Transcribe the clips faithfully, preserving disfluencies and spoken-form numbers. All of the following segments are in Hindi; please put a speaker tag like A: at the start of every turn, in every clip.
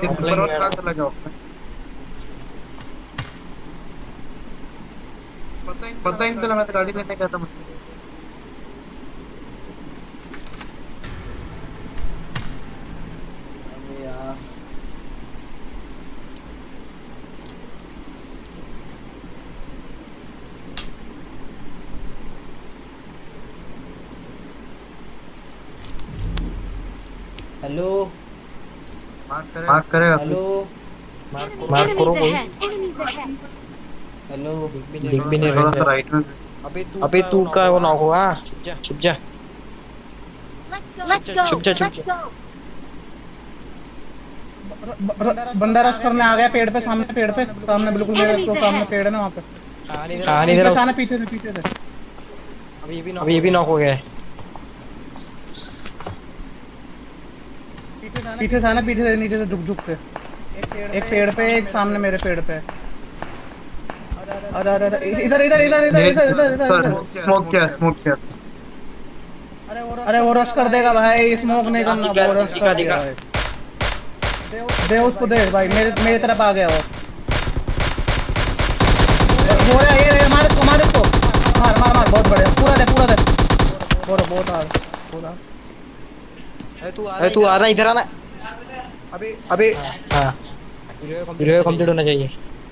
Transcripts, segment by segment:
A: नंबर वन कहाँ चला गया? पता ही नहीं चला, मैं तो गाड़ी लेने गया था मुझे।
B: अबे यार हेलो
A: मार्क करेगा
B: हेलो
A: मार्क करो कोई।
B: हेलो
A: दिख भी नहीं थोड़ा सा राइट में।
C: अबे तू का वो नॉक हुआ, छुप जा छुप जा
D: Let's go.
C: छुप जा छुप जा।
E: बंदा रश करने आ गया पेड़ पे, सामने पेड़ पे, सामने बिल्कुल मेरे
D: Enemies
E: तो सामने
D: ahead.
E: पेड़ है ना वहाँ पे।
C: कहानी
E: पीछे
C: जरा
E: से आना, पीछे से पीछे से
C: अभी ये भी नॉक हो गया है।
E: पीछे से आना, पीछे से नीचे से झुक झुक के। एक पेड़ पे, एक सामने मेरे पेड़ पे। अरे अरे अरे इधर इधर इधर इधर इधर इधर इधर इधर
A: स्मोक किया स्मोक किया।
E: अरे वो रश कर देगा भाई, स्मोक नहीं करना, वो रश कर देगा भाई। दे उसको दे भाई, मेरे मेरे तरफ आ गया वो। वो है ये, मार इसको मार इसको, मार मार मार, बहुत बढ़िया, पूरा दे पूरा दे, पूरा बहुत हार पूरा।
C: अरे तू आ रहा इधर आना अबे अबे। हाँ हीरो कंप्लीट होना चाहिए।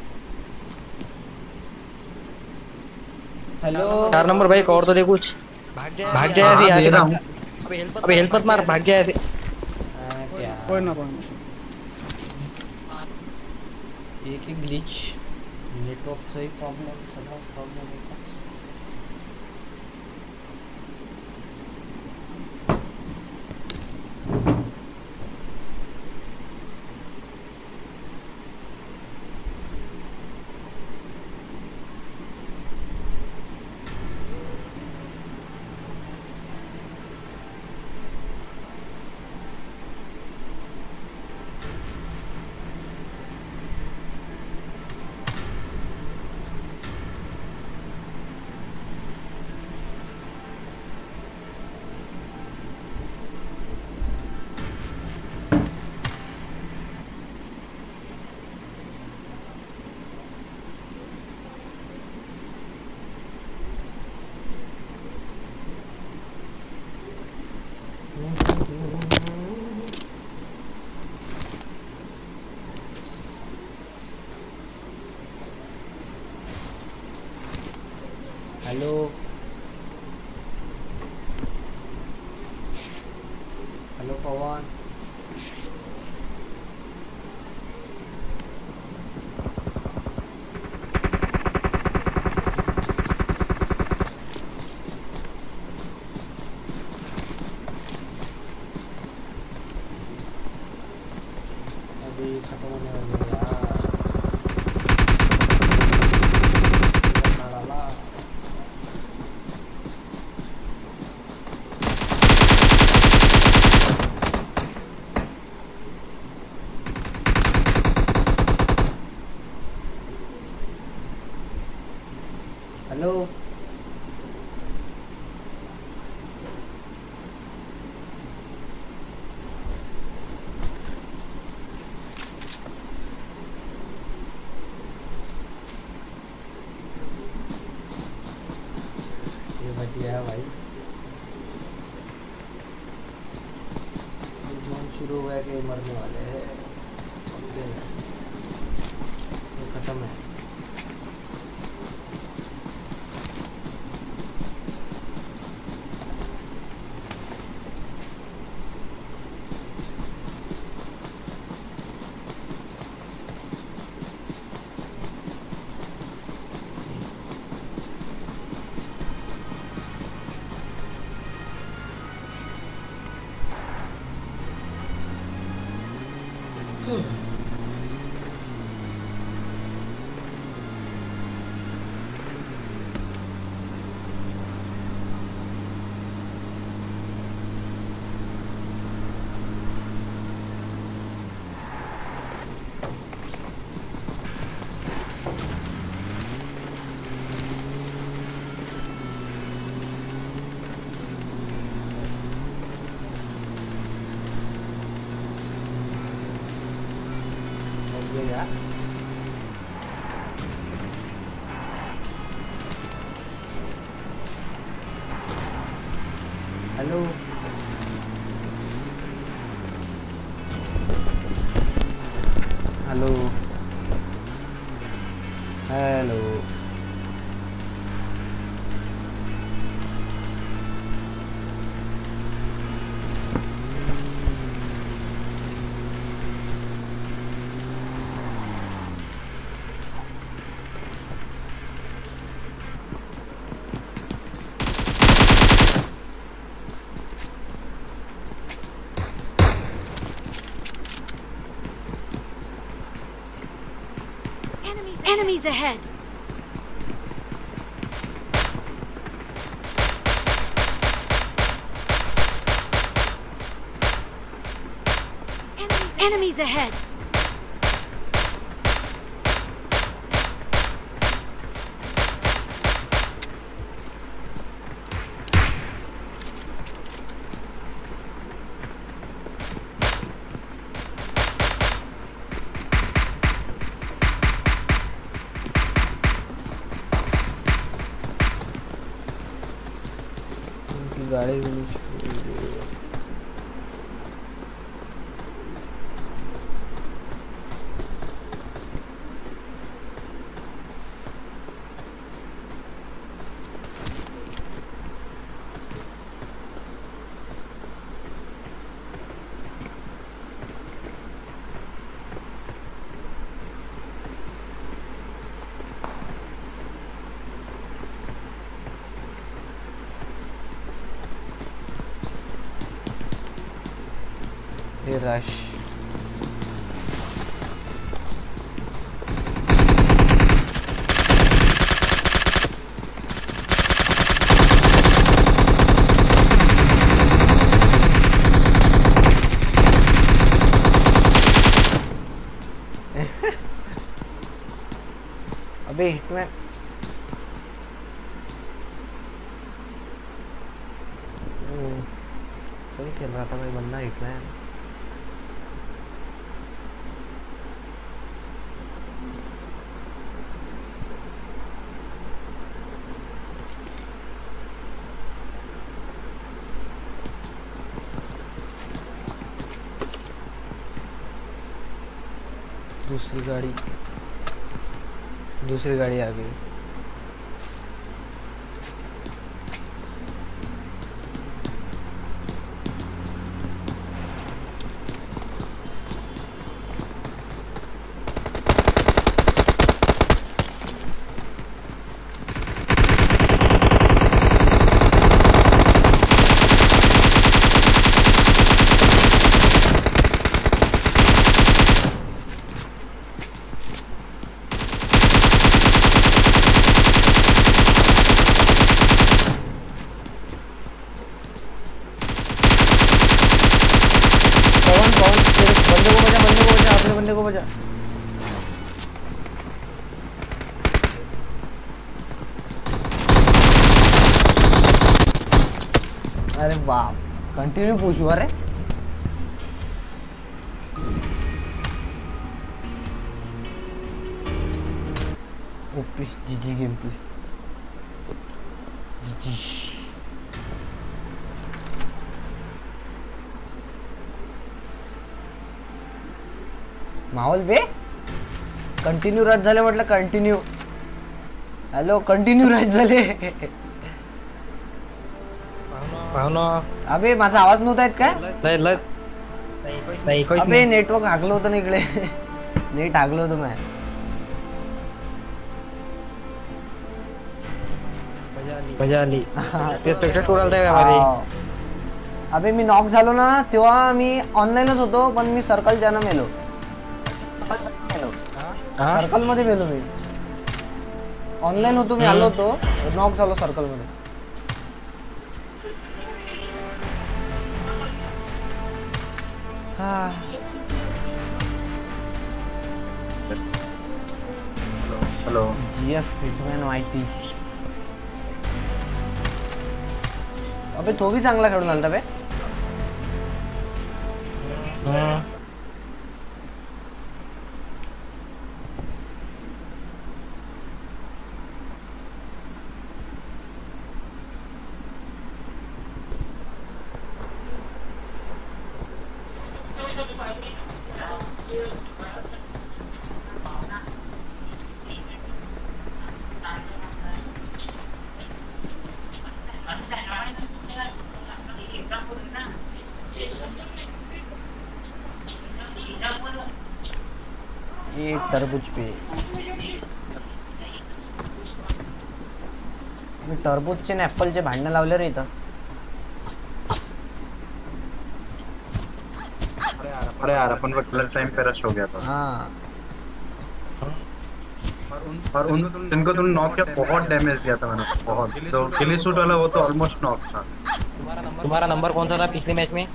B: हेलो
C: चार नंबर भाई, एक और तो दे कुछ। भाग जाए ऐसे
A: हाँ, दे रहा हूँ।
C: अबे हेल्प मत मार, भाग जाए ऐसे।
B: हाँ, क्या
E: कोई ना कोई ना।
B: एक ही ग्लिच नेटवर्क से ही प्रॉब्लम, सब प्रॉब्लम है। हेलो हेलो पवन, अभी खत्म होने वाली है यार। हेलो ये बच गया भाई, जोन शुरू हो गया कि मरने वाले हैं। ओके ये खत्म है। दे यार। Hello hello hello
D: Enemies ahead. Enemies, enemies ahead.
B: गाड़ी भी नहीं छोड़ रश अबे हिटमैन सही खेल रहा था भाई बंदा हिटमैन। दूसरी गाड़ी दूसरी गाड़ी आ गई। बंदे को बचा। अरे बाप कंटिन्यू पूछू। अरे ओपी जीजी गेम प्ले जीजी। माहोल बे कंटिन्यू रद्द झाले म्हटलं कंटिन्यू। हॅलो कंटिन्यू रद्द झाले।
C: पाहुणा
B: अबे माझा आवाज नव्हता येत काय?
C: लय लय नाही कोई
B: अबे नेटवर्क हागलं होतं ना इकडे। नेट हागलं होतं मैं।
C: मजा आली ते स्पेक्टेट उडालताय मध्ये।
B: अबे मी नॉक झालो ना तेव्हा मी ऑनलाईनच होतो पण मी सर्कल जाना मेलो। सर्कल मध्ये मेलो मी। ऑनलाईन होतो मी आलो होतो नॉक झालो सर्कल मध्ये। हाँ
A: हेलो
B: जीएफ हिटमैन वाईटी। अबे तो भी चांगला खेळून आलता बे। ये तरबूज पे मी टरबूजचे आणि ॲपलचे भांडणं लावले रे इथं.
A: अरे यार अपन को कलर टाइम पे रश हो गया था.
B: हाँ
A: और उन जिनको तुमने नॉक किया बहुत डैमेज दिया था मैंने, बहुत. तो किली सूट वाला वो तो ऑलमोस्ट नॉक था.
C: तुम्हारा नंबर कौन सा था पिछले मैच में?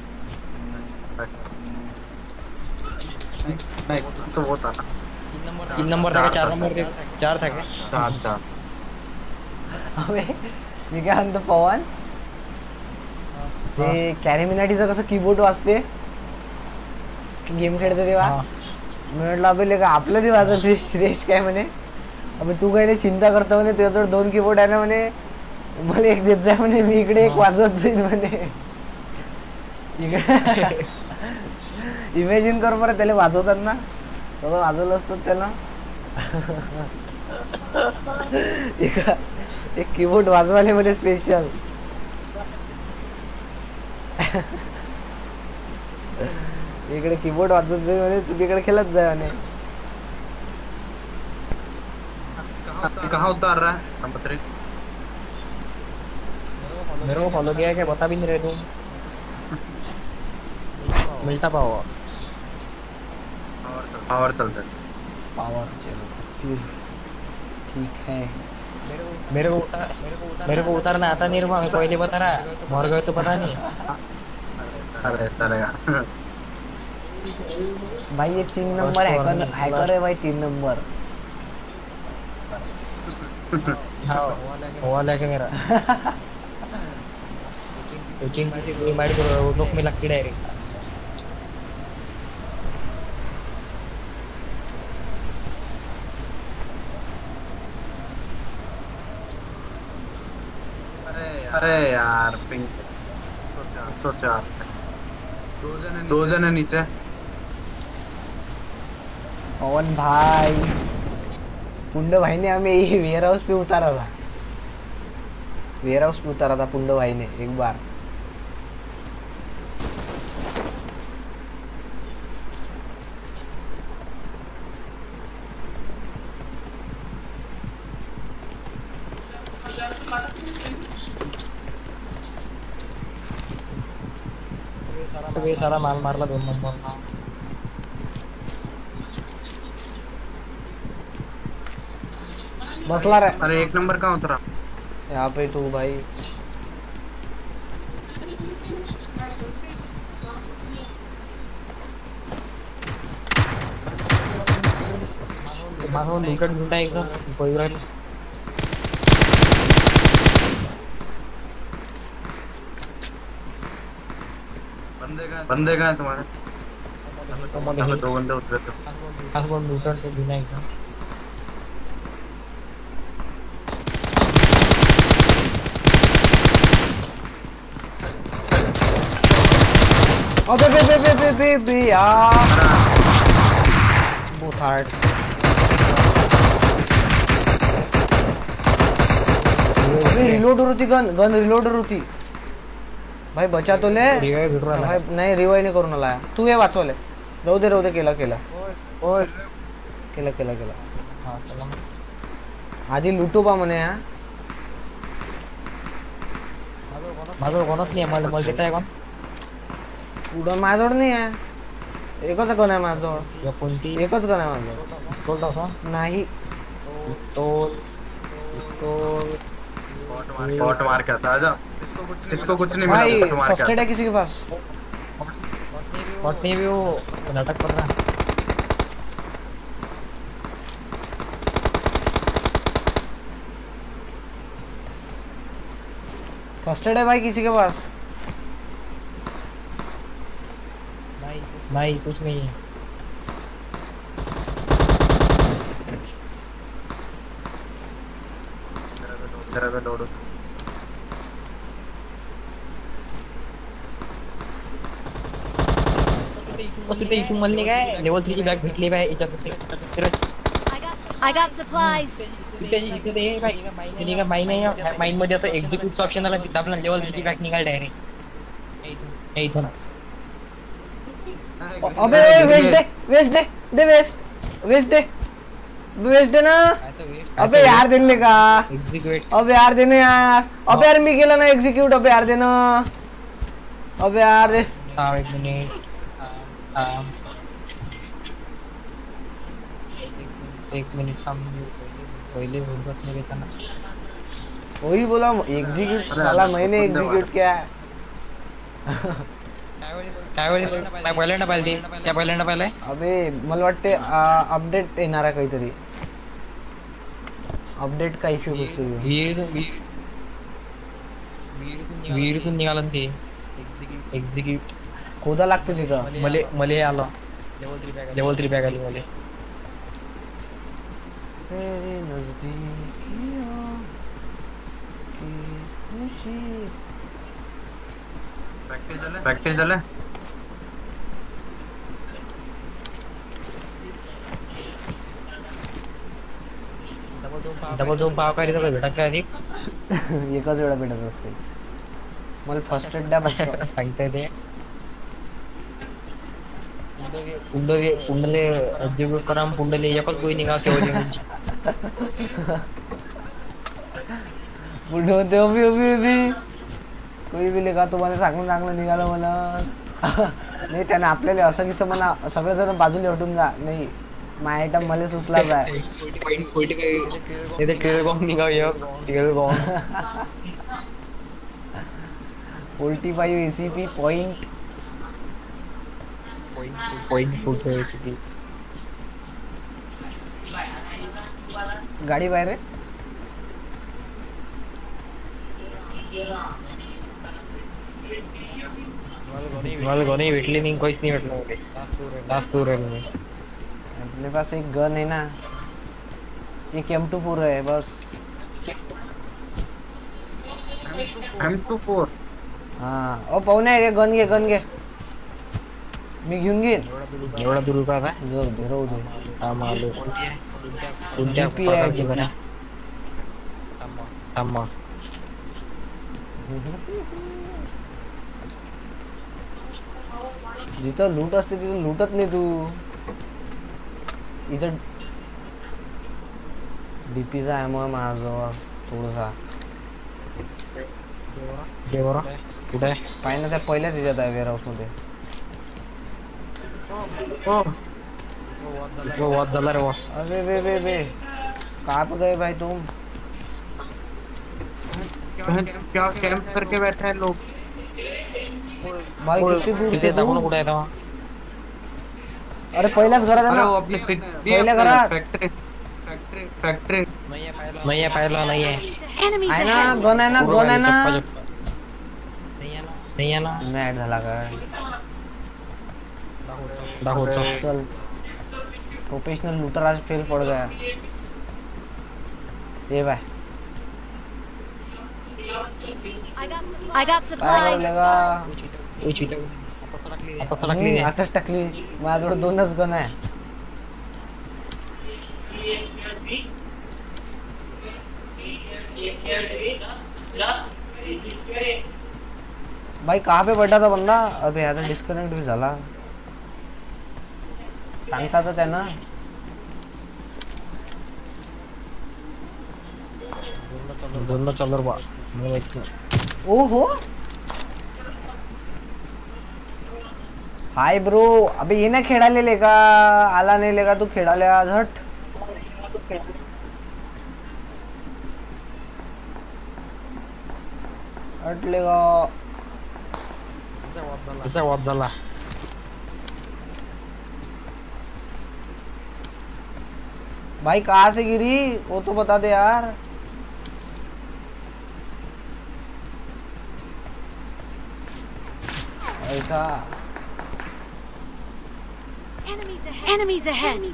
A: नहीं तो वो था ना.
C: तीन नंबर था क्या चार नंबर थे? चार था क्या?
A: चार चार.
B: अबे मी काय म्हणतो पवन, ते कॅरेमिनाटीचं कसं कीबोर्ड वाजते गेम खेळते तेव्हा. मी म्हटलं अबे का आपलं नाही वाजत श्रेष्ठ काय म्हणे. अबे तू काही चिंता करतो म्हणे, तुझ्याजवळ दोन कीबोर्ड आहे ना म्हणे, मला एक देत जाय म्हणे, मी इकडे एक वाजवत जाईन म्हणे. इकडे इमॅजिन कर बरं त्याला वाजवतात ना, सगळं वाजवलं असतं त्याला. एक कीबोर्ड वाजवाले म्हणे स्पेशल. इकडे कीबोर्ड वाजवत जाय म्हणे, तू तिकडे खेळत जाय म्हणे.
A: कहाँ उतार रहा है नंबर थ्री?
C: मेरे को फॉलो किया है क्या बता भी नहीं रहे तुम. मिलता पाओ
A: पावर चलते.
B: पावर चलो फिर ठीक है.
C: मेरे को उतार मेरे को उतारना आता नहीं रे, पहले बता रहा, मर गए तो पता नहीं.
A: अरे चलेगा.
B: भाई ये तीन नंबर हैकर हैकर है भाई, तीन नंबर.
C: हाँ हुआ लेके मेरा कोचिंग की मार को लोक में लगती डायरेक्ट.
A: अरे यार पिंक तो चार दो जन है नीचे.
B: पवन भाई पुंड भाई ने हमें वेयर हाउस पे उतारा था, वेयर हाउस पे उतारा था पुंड भाई ने एक बार.
C: तो ये सारा माल मारला दोन नंबर.
B: बसला रे.
A: अरे एक नंबर कहाँ उतरा?
B: यहाँ पे तू भाई.
C: मानो लूटन ढूंढा एकदम कोई बात नहीं.
A: बंदे कहाँ हैं तुम्हारे?
C: तो मैंने
A: दो बंदे उतरे थे.
C: आज वो लूटन तो बिना एकदम.
B: अबे बे बे बे बे बे बे यार बहुत हार्ड. अबे रिलोड होती गन गन रिलोड होती भाई. बचा तो ले भाई. नाही रिवाय नाही करून आला तू. हे वाचवले राहू दे राहू दे. केला केला केला केला केला.
C: हाँ चला
B: आधी लुटू बा म्हणे. हा
C: माझं कोणच नाही मला मला देताय कोण.
B: पुढं माझ्याजवळ नाही आहे. एकच गन आहे माझ्याजवळ.
C: या कोणती
B: एकच गन आहे माझ्याजवळ.
C: पिस्तोल तसा
B: नाही.
C: पिस्तोल पिस्तोल
A: बॉट मार के आता. आजा. इसको कुछ नहीं
B: भाई
A: मिला. बॉट मार
B: फर्स्ट
A: के
B: एड है किसी के पास?
C: और नहीं भी वो नाटक कर रहा.
B: फर्स्ट एड है भाई किसी के पास?
C: नहीं नहीं कुछ नहीं है.
A: तेरा पे लोड.
C: बस इथे इथून मला नाही काय लेवल थ्री ची बॅग भेटली बाय याच्यात
D: I got supplies.
C: तिथे इथे ते काय ते काय माइन आहे माइन मध्ये असं एक्झिक्यूटचं ऑप्शन आला तिथे आपला लेवल थ्री ची बॅग निघाल डायरेक्ट इथून
B: अबे वेस्ट दे वेस्ट दे दे वेस्ट वेस्ट दे वेस्ट दे ना अबे यार देने का
C: एक्झिक्यूट
B: अबे यार देने यार अबे यार मी केला ना एक्झिक्यूट अबे यार देना अबे यार दे
C: हा एक मिनिट हा एक मिनिट थांब पहिले बोलत नाही त्यांना
B: वही बोला एग्जीक्यूट साला मैंने एग्जीक्यूट किया
C: काय वेळ काय पहिल्यांदा पाहिजे त्या पहिल्यांदा पाहिलंय
B: अबे मला वाटते अपडेट येणार आहे काहीतरी अपडेट का इश्यू असतो
C: वीरतून निघालं ते एक्झिक्यूट
B: कोदा लागते तिथं
C: मले मले आलं level three bag level three bag आली मले
B: तेरे नजदीकियों की खुशी
A: फॅक्टरी झालं
C: डबल दोन पाव काय सगळं भेटत काय
B: एकच वेळा भेटत असते मला फर्स्ट एड द्या फक्त
C: सांगताय ते पुंडले पुंडले एक्झिक्यूट करा पुंडले एकच गोळी निघा सेवची
B: पुढे होते अभी अभी अभी कोई भी लेगा तुम्हाला चांगलं चांगलं निघालं मला नाही त्याने आपल्याला असं किस्सं म्हणा सगळेजण बाजूला हटून जा नाही माय आयटम मला सुचला जाय forty five ACP point
C: point forty ACP
B: गाडी बाहेर आहे
C: मला कोणी भेटली नाही काहीच नाही भेटलं लास्ट टूर आहे मी
B: अपने पास एक गन है ना एक एम टू फोर है बस
A: एम टू फोर
B: हाँ ओ पाहुणे आहे गन घे गन घे मी घेऊन घेईन
C: एवढा दूर का था
B: जो दे राहू दे
C: हा मालो कोणत्या प्रकारची बना थांबा
B: जिथं लूट असते तिथं लूटत नाही तू इथं डीपीचा आहे मग माझ्याजवळ थोडासा
C: देवरा कुठे
B: पाहिजे ना त्या पहिल्याच याच्यात आहे वेअर हाऊस मध्ये
C: वो वॉच झाला रे वो
B: अरे बे बे बे कहाँ पे गए भाई तुम
A: क्या कैंप करके बैठे हैं लोग
B: भाई कितनी दूर
C: तिथे
B: थे
C: दाखवून
B: तू
C: कुठे आहे तेव्हा
B: अरे पहिल्याच घरात आहे
A: अरे वो
B: ना
A: अपने सिटी
B: पहिल्या घरात
A: फैक्ट्री फैक्ट्री फैक्ट्री
C: नाही आहे पाहिला नाही आहे
D: Enemies
B: आहे ना
D: ahead.
B: गन आहे ना गन आहे ना
C: नाही आहे ना
B: मॅट झाला काय
C: दाखव चल
B: चल प्रोफेशनल लूटर आज फेल पड़ गया ये भाई
D: I got supplies. I got
B: काय
D: supplies.
B: बोलेगा
C: उची तर आता टाकली
B: हम्म, आताच टाकली माझ्याकडे दोनच गन आहे भाई कहाँ पे बैठा था बंदा अबे यार डिस्कनेक्ट भी झाला सांगता तर त्यांना
C: जोनला चालर बा
B: ओहो हाय ब्रो अबे ये ना खेळायला लेका आला नाही लेका तू खेळायला झट हटलेगा
C: त्याचा वॉच झाला
B: भाई कहाँ से गिरी वो तो बता दे यार ऐसा
D: Enemies ahead. Enemies ahead.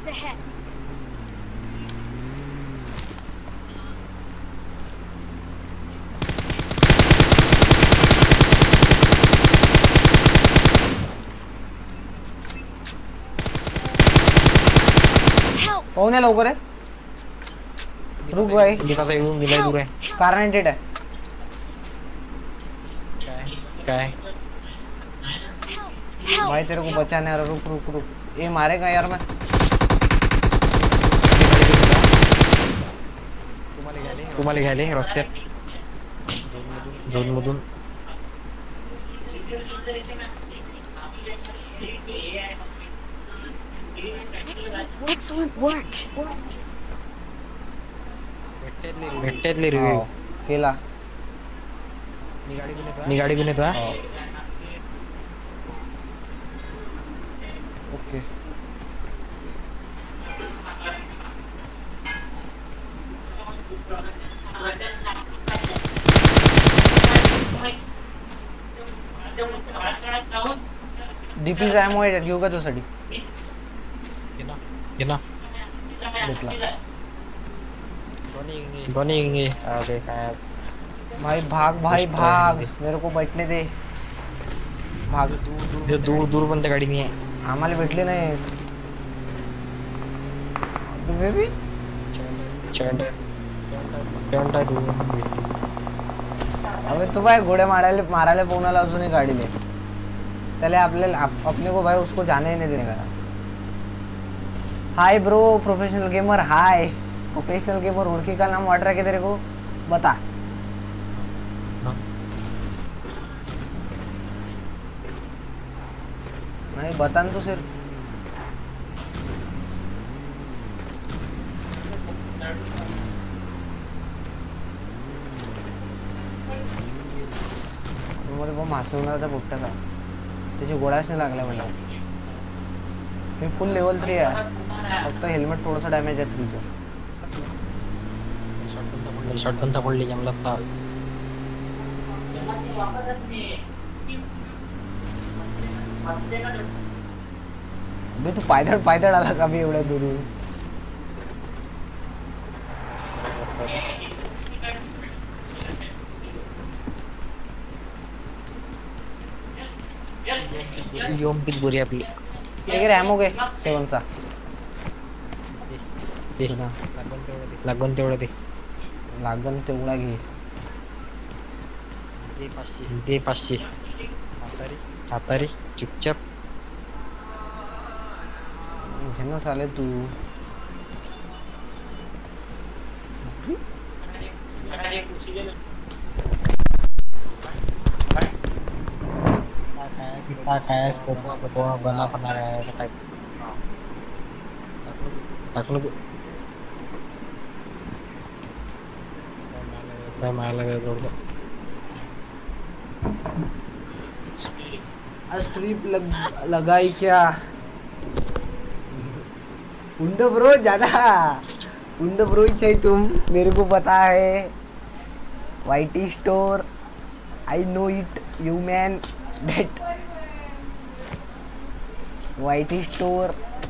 B: कोण आहे लवकर आहे रुक भाई
C: गीताचा येऊन गेलाय दूर आहे
B: कार नाईन्टी आहे
C: काय
B: भाई तेरे को बचाने आ रहा रुक रुक रुक ये मारेगा यार मैं
C: तुम्हाला घ्यायले रस्त्यात झोन मधून
D: Excellent work.
C: भेटले रिव्ह्यू
B: केला
C: मी गाडी घेऊन येतो हा
B: ओके डीपीचा एमओ याच्यात घेऊ का तुझ्यासाठी
C: घे ना
B: भेटला
C: दोन्ही घेंगे अरे काय
B: भाई भाग भाई भाग मेरे को बैठने दे भाग
C: दूर दूर दूर पण त्या गाडी नाही आहे
B: आम्हाला भेटले नाही बेबी अबे तू भाई घोड़े मारायला मारायला पोहणाला अजूनही गाडी ले त्याला आपल्याला आप, अपने को भाई उसको जाने ही नहीं देने का hi bro professional gamer hi professional gamer उड़की का नाम वाट रहा है तेरे को बता नहीं बता न तू सिर्फ मला बॉम्ब हसवून होता पोपटाचा त्याची गोळ्याच नाही लागल्या मला मी फुल लेवल थ्री आहे फक्त हेल्मेट थोडंसं डॅमेज आहे थ्रीचं
C: शॉटगनचा पडली जमला तर
B: बे तू पायदळ पायदळ आला का मी एवढ्या दूरून
C: योम पिच गोरी आपली
B: एक रॅमो घे सेवनचा
C: लागून तेवढं ते
B: लागन तेवढा घे
C: दे पाचशे हातारी चुपचाप
B: घे ना साले तू
C: काय बना पण टाकलं काय मायला काय जोडलं
B: स्ट्रिप लग, लगाई क्या उंड ब्रो जाना उंड ब्रो ही चाहिए तुम मेरे को पता है YT store I know it you man डेट वाईटी स्टोर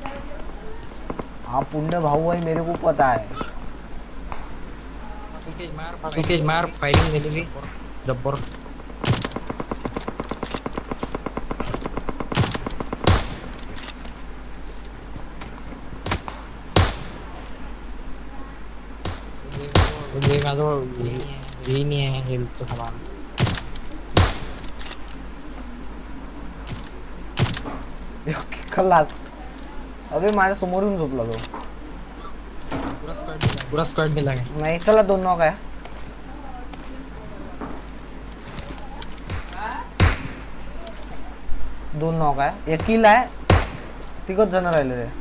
B: आप उंड भाऊ है मेरे को पता है
C: सुकेश मार फायरिंग झालेली जब्बर माझं हे नाही आहे हेल्थचं सामान
B: खल्लास अबे माझ्या समोरून झोपला तो
C: पुरा स्क्वॉड दिला
B: नाही चला दोन नॉक आहे दोन नॉक आहे एक किल आहे तिघच जण राहिले रे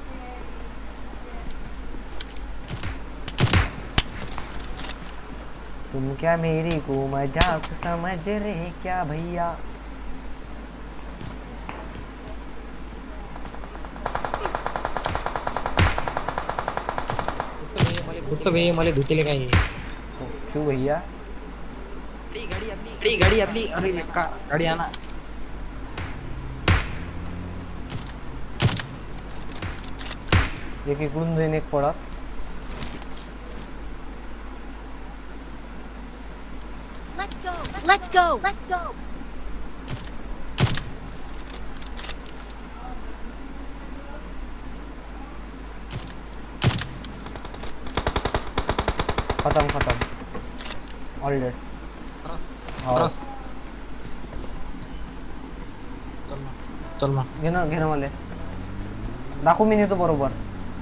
B: तुम क्या मेरी को मजाक समझ रहे क्या भैया
C: कुठं बे मला धुतेले काही
B: क्यों भैया
C: गाडी आपली गाडी आपली अरे का गाडी आणा
B: एक इकडून जाईन एक पडत
D: Let's go. Let's go. Let's go.
B: खत्म खत्म ऑल डेड
C: क्रॉस चल ना चल ना
B: घे ना घे ना मला दाखवू मी नेतो बरोबर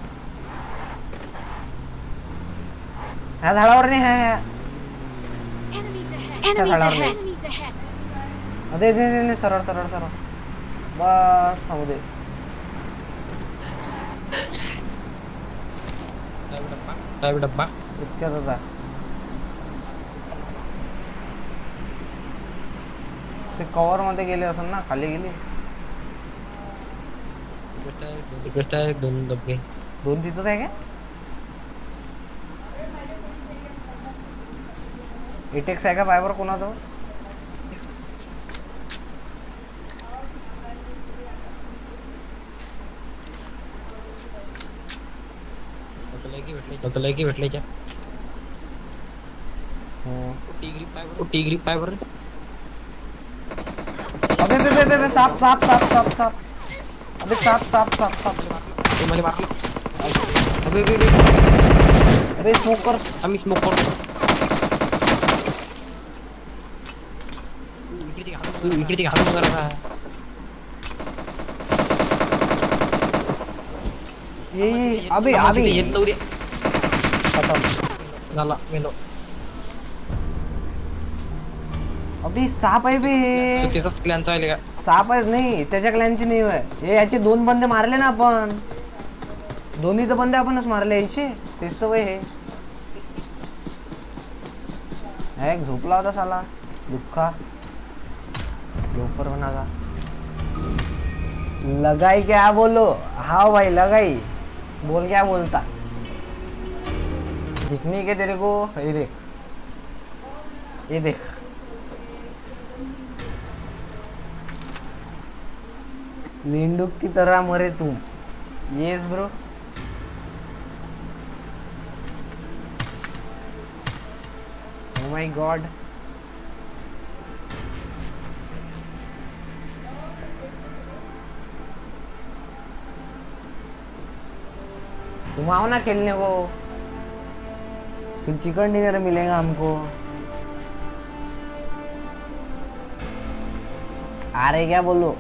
B: ह्या झाडावर नाही ह्या
D: Enemies ahead.
B: अरे नाही नाही सरळ सरळ सरळ बस थांबू दे
C: डावी डब्बा
B: इतक्यात होता ते कव्हर मध्ये गेले असेल ना खाली गेली
C: रिक्वेस्ट आहे दोन डब्बे
B: दोन तिथंच आहे का एटेक्स आहे का पायवर कोणाचं
C: भेटले की भेटले टी ग्रिप पायवर
B: अबे बे बे बे साप साप साप साप साप अबे साप साप साप साप
C: मला मार
B: अबे बे बे अबे स्मोकर
C: आम्ही स्मोक करतो इकडे हात करा
B: ये अबे अबे
C: येत लवरी
B: खत्म
C: झाला मेलो
B: अबे साप आहे बे
C: त्याचाच क्लॅनचा आहे का
B: साप आहे नाही त्याच्या क्लॅनची नाही होय हे याचे दोन बंदे मारले ना आपण दोन्ही तर बंदे आपणच मारले याचे तेच तर वय हे एक झोपला होता साला दुःखा लोफर बना का लगाई क्या बोलो हाँ भाई लगाई बोल क्या बोलता दिखने के तेरे को ये देख ये देख लेंडुक की तरह मरे तुम yes bro oh my God तुम आओ ना खेलने को फिर चिकन डिनर मिलेगा हमको आ रहे क्या बोलो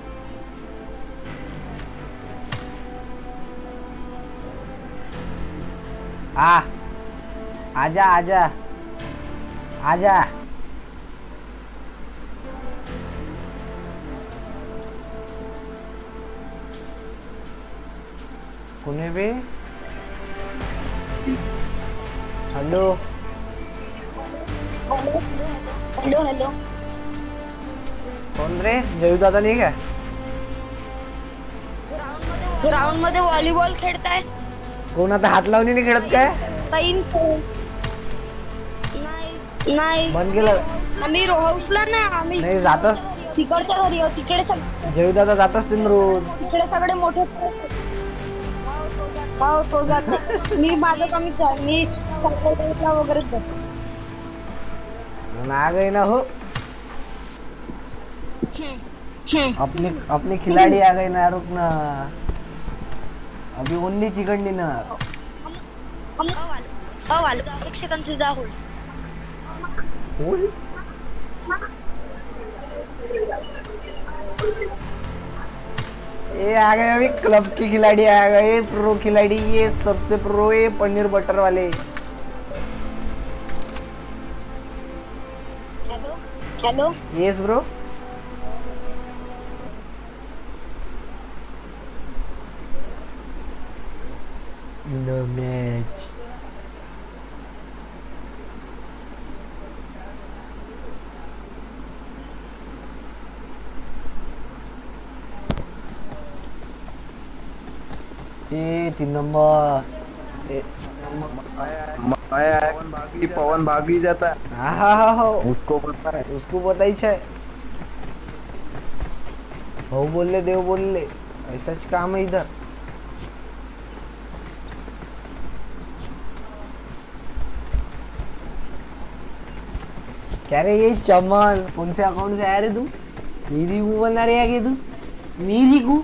B: आ आजा आजा आजा कोने पे हेलो
F: हेलो हेलो
B: कोण रे जयू दादा नाही का
F: ग्राउंड मध्ये व्हॉलीबॉल खेळताय
B: कोण आता हात लावून नाही खेळत काय
F: तीन नाही नाही
B: बंद केलं
F: आम्ही रोहाऊसला ना आम्ही
B: नाही जातच
F: तिकडच्या घरी आहोत तिकडे सग-
B: जयू दादा जातच तीन रोज
F: तिकडे सगळे मोठे हो तो जाते मी माझं कमी मी सकाळला वगैरे जातो
B: ना गई ना हो अपने अपने खिलाड़ी आ गए ना रुक ना अभी ओनली चिकन डिनर
F: हो आलो एक सेकंड सुद्धा होईल
B: होल ये आ गए अभी क्लब के खिलाड़ी आ गए प्रो खिलाड़ी ये सबसे प्रो है पनीर बटर वाले
F: hello hello
B: yes bro no match ए तीन नंबर ए
A: पवन भागी पवन भागी जाता है
B: हाँ हाँ हाँ हाँ
A: उसको पता है
B: उसको पता ही है हो बोल ले देव बोल ले ऐसा काम है इधर क्या रे ये चमन कौन से अकाउंट से आया रे तू मेरी गु बना रहे है तू मेरी गु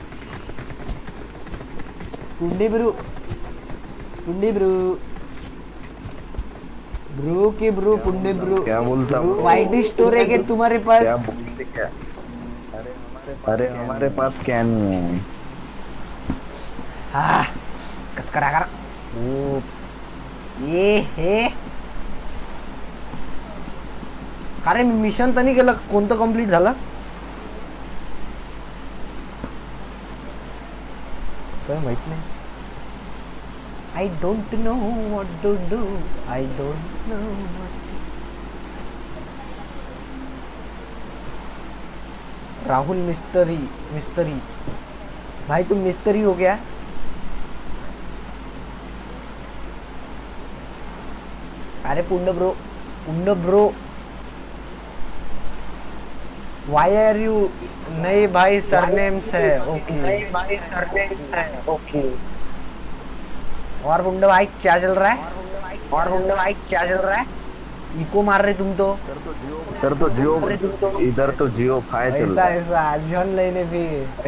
B: टुंडी ब्रू टुंडी ब्रू ब्रो के ब्रो पुण्य ब्रो
G: क्या बोलता
B: वाइडी स्टोर है क्या तुम्हारे पास?
G: क्या बोलते क्या? अरे हमारे पास क्या नहीं है।
B: हाँ कच करा कर उप्स ये हे अरे मिशन तर नाही केलं कोणतं कंप्लीट झालं काय माहित नाही I don't know what to do. I don't know what to do. Rahul मिस्त्री मिस्त्री भाई तुम मिस्त्री हो गया? अरे पुण्य ब्रो पुण्य ब्रो वाई आर यू नहीं भाई सरनेम्स है ओके नहीं भाई सरनेम्स है ओके और पुण्य भाई क्या चल रहा है और पुण्य भाई क्या चल रहा है इको मार रहे तुम तो
G: इधर तो जियो इधर तो जियो फाइव चल रहा है
B: ऐसा ऐसा जॉन लेने भी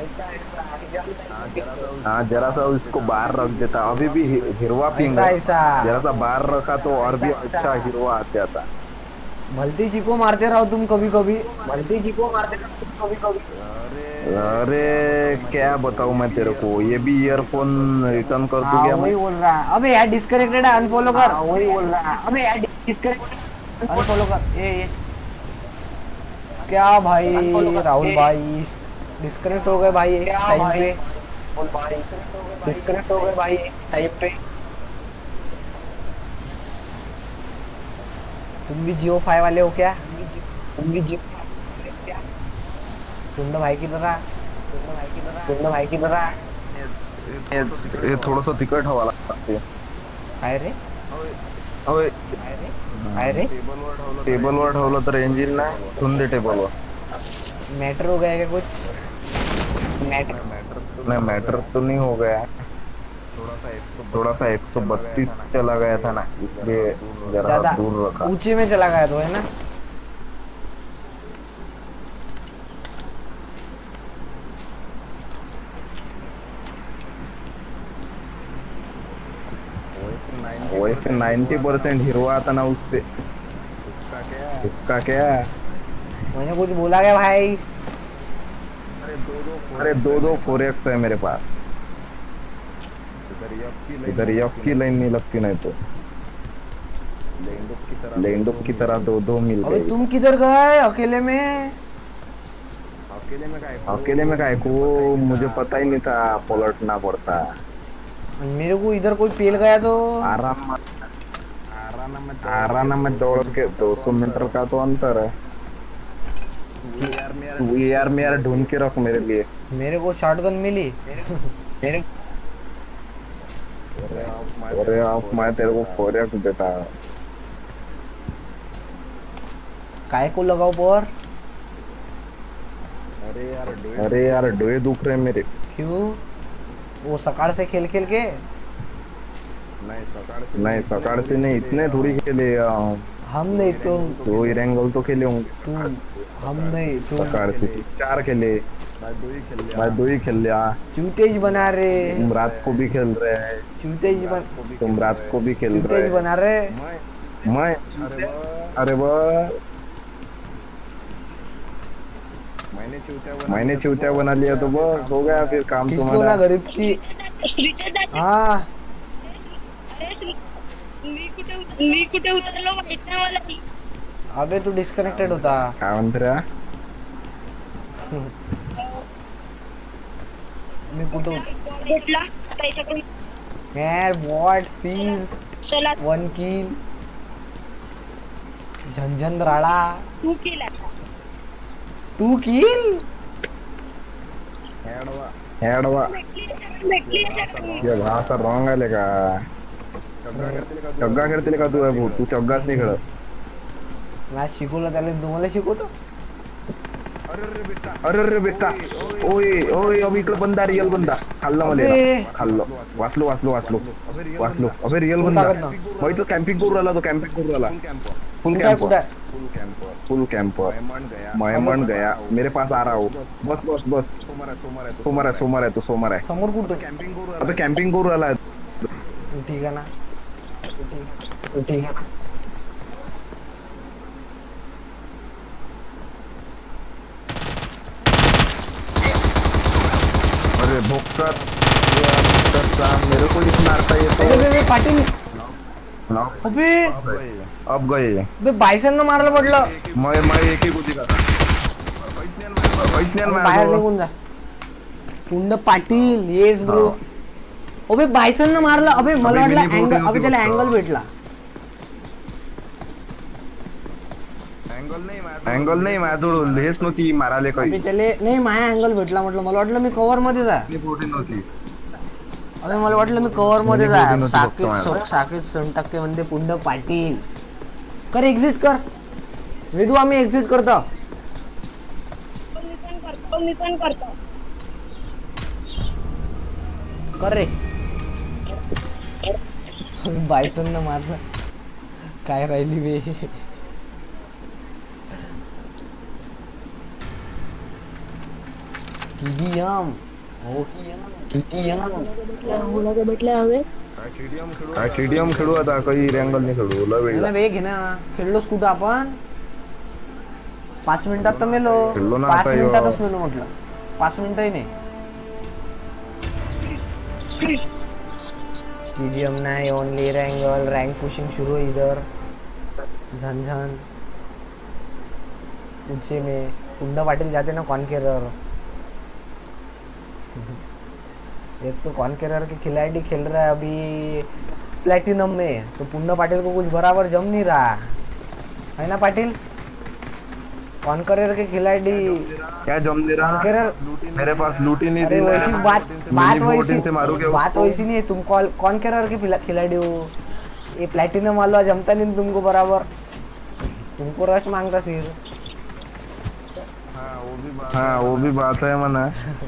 G: हाँ जरा सा इसको बाहर रख देता अभी भी हिरवा पिंग
B: ऐसा ऐसा
G: जरा सा बाहर रखा तो और भी अच्छा हिरवा आ जाता
B: भलती चिको मारते रहो तुम कभी कभी भलती चिको मारते रहो तुम कभी कभी
G: अरे क्या बताऊं मैं तेरे को ये भी ईयरफोन रिटर्न कर दूं क्या
B: वही बोल रहा है अबे यार डिस्कनेक्टेड है अनफॉलो कर वही बोल रहा है अबे यार डिस्कनेक्ट अनफॉलो कर ये ये क्या भाई राहुल भाई डिस्कनेक्ट हो गए भाई टाइम पे बोल भाई डिस्कनेक्ट हो गए भाई टाइम पे तुम भी जियो फाइव वाले हो क्या तुम भी जियो तुम भाई की तरह तुम भाई की तरह
G: ये, ये थोड़ा सा तिकट हवा लगती है
B: काय रे
G: अबे
B: काय रे
G: टेबल वर ठेवलं तर इंजिन ना ठेवून टेबल वर
B: मैटर हो गया क्या कुछ मैटर
G: नहीं मैटर तो नहीं हो गया थोड़ा सा एक सौ बत्तीस चला गया था ना इसलिए जरा दूर रखा
B: ऊंचे में चला गया तो है ना
G: वैसे नाइन्टी परसेंट हिरवा आता ना उससे उसका क्या
B: मैंने कुछ बोला क्या भाई
G: अरे दो दो फोर एक्स है मेरे पास इधर यफ की लाइन नहीं लगती नहीं तो लेंडुक की तरह दो दो मिल गए।
B: अबे तुम किधर गए अकेले में
G: अकेले में काय को मुझे पता ही नहीं था पलटना पड़ता
B: मेरे को इधर कोई पेल गया तो
G: आराम आराम में दौड़ के दो सौ मीटर का तो अंतर है तू यार में यार ढूंढ के रख मेरे लिए
B: मेरे को शॉटगन मिली मेरे
G: अरे आप मैं तेरे को फोर एक्स देता
B: काय को लगाओ पर
G: अरे यार अरे यार डोए दुख रहे मेरे
B: क्यों वो सकाळ से खेल खेल के
G: नहीं सकाळ से नहीं सकाळ से नहीं इतने थोड़ी खेले
B: हम नहीं तुम
G: दो इरेंगल तो खेले होंगे
B: तुम हम नहीं तुम
G: सकाळ से चार खेले मैं दो ही खेल लिया
B: चूतेज बना रहे
G: तुम रात को भी खेल रहे हैं
B: चूतेज बन
G: तुम रात को भी खेल रहे
B: चूतेज बना रहे
G: मैं अरे वाह मैंने चूतिया बना लिया तो बस हो गया फिर काम
B: किसको ना गरीब की हाँ
F: मी कुठे उतरलो माहित नाही मला
B: अबे तू डिस्कनेक्टेड होता
G: काय म्हणतो रे
B: मी कुठे
F: भेटला आता याच्याकडून
B: यार व्हाट प्लीज
F: चला
B: वन किल झंझन राडा
F: तू केला
B: टू किल
G: हेडवा हेडवा ये भाषा रॉन्ग आहे लेका चग्गा खेळते का तू आहे तू चग्गाच नाही खेळत
B: मॅच शिकवलं त्याला तुम्हाला शिकवतो
G: अरे रे बेटा ओए ओए अभी इकडे बंदा रियल बंदा खाल्ला मला खाल्लो वाचलो वाचलो वाचलो वाचलो अबे रियल बंदा भाई तो कैंपिंग करू राहिला तो कैंपिंग करू राहिला full camp full camp full camp मैं गया मेरे पास आ रहा हो बस बस बस सोमवार है सोमवार है सोमवार है सोमवार है तो सोमवार है
B: समोर कुठं
G: कैंपिंग करू अबे कैंपिंग करू राहिला
B: ठीक आहे ना ठीक आहे
G: अरे भोकर मेरे को ही मारता है
B: अबे
G: तो
B: बे पाटील
G: ना
B: अबे
G: अब गए
B: बे बायसन न मारलं पडलं
G: मैं मैं एक ही गोटी का
B: बाहेर निघून जा पुंड पाटील येस ब्रो अबे बायसन न मारलं अबे मला वाटलं अँगल अबे त्याला अँगल भेटला
G: अँगल नाही माझं हेच नव्हती माराले काही
B: अबे त्याले नाही माझ्या अँगल भेटला म्हटलं मला वाटलं मी कव्हर मध्ये जा
G: नव्हती
B: अबे मला वाटलं मी कव्हर मध्ये जा
G: मी बोलतो
B: साकेत
G: नव्हतो
B: चौक साकेत संटक्के मध्ये पुंड पाटील कर एक्झिट कर वेदू आम्ही एक्झिट करतो
F: मी पण करतो मी पण करतो
B: कर रे बायसन न मारलं काय राहिली बे टीडीएम हो
F: भेटले हवे
G: काय टीडीएम खेळू आता काही रँगल नाही खेळू लय वेळ
B: ना बे घे ना खेळलोस कुठं आपण पाच मिनिटात तर मेलो
G: खेळलो ना
B: पाच
G: आता ह्यो.
B: मिनिटातच मेलो म्हटलं पाच मिनिटही नाही टीडीएम नाही ओनली रँगल रँक पुशिंग शुरू है इधर झनझन ऊंचे में पुंडा पाटिल जाते ना कॉन्केरर एक तो कॉन्केरर के खिलाड़ी खेल रहा है अभी प्लेटिनम में तो पुंडा पाटिल को कुछ बराबर जम नहीं रहा है ना पाटिल कॉन्करर के खिलाड़ी
G: क्या जम दे रहा
B: कॉन्करर
G: मेरे पास लूट ही नहीं
B: अरे
G: दे
B: वैसी बात बात वैसी
G: से मारोगे
B: बात वैसी नहीं है तुम कॉल कौन कलर के खिला- खिलाड़ी हो ये प्लेटिनम वाला जमता नहीं तुमको बराबर तुमको रश मांगता सिर
G: हाँ वो भी बात है मना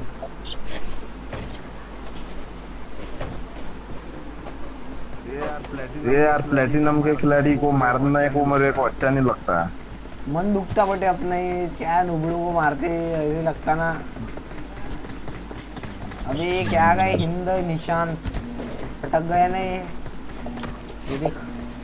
G: ये यार प्लेटिनम के खिलाड़ी को मारने को मेरे को अच्छा नहीं लगता
B: मन दुखता बटे अपना ये क्या नुबड़ू को मारते ऐसे लगता ना अबे ये क्या गए हिंद निशान अटक गया ना ये ये देख